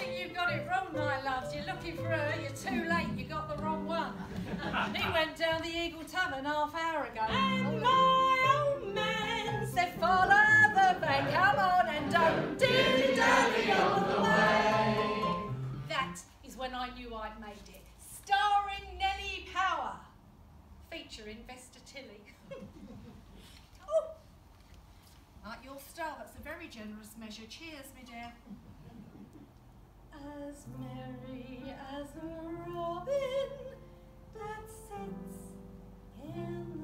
think you've got it wrong, my loves. You're looking for her, you're too late, you got the wrong one. He went down the Eagle Tavern half hour ago. And my old man said, follow the van, come on and don't dilly-dally all the way. That is when I knew I'd made it. Starring Nelly Power. Featuring Vesta Tilly. Oh! Like your style, that's a very generous measure. Cheers, me dear. As merry as a robin that sits in